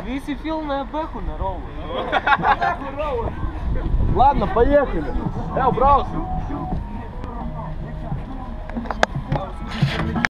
Вisi фил на бэху на роллу. Ладно, поехали. Убрался.